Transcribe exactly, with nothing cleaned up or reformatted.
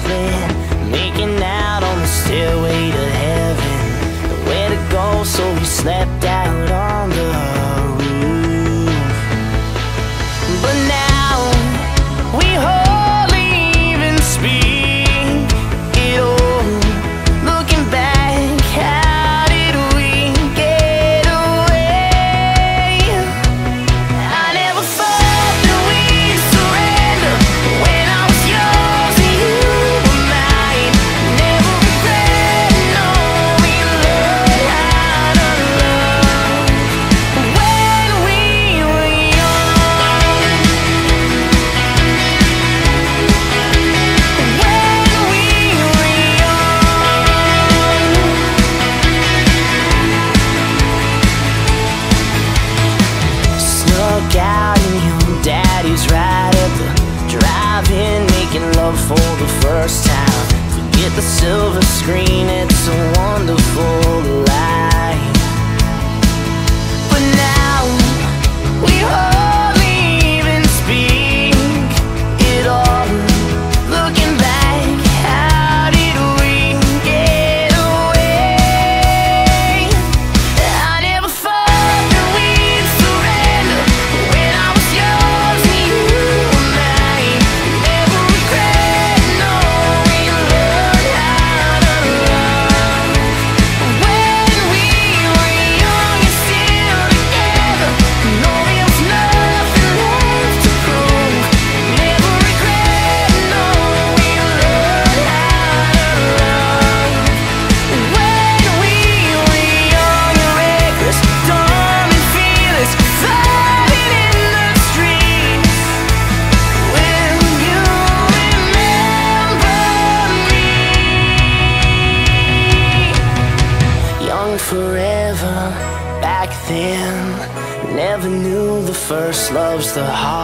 gambling, making out on the stairway to heaven. Nowhere to go, so we slept out on the roof. But now we hardly even speak at all. Looking back, how did we get away? I never thought that we'd surrender when I was yours and you were mine. Never regret, no, we learned how to love when we were young. When we were young. Snuck out in your daddy's ride at the drive-in, making love for the first time. Forget the silver screen, it's a wonderful life. But now we hardly even speak at all. Looking back, how did we get away? I never thought that we'd surrender when I was yours and you were mine. Never regret, no, we learned how to love when we were young and still together. No, there's nothing left to prove. Never regret, no, we learned how to love when we were young and reckless, dumb and fearless, fighting in the streets. Will you remember me? Young forever back then, never knew the first love's the hardest.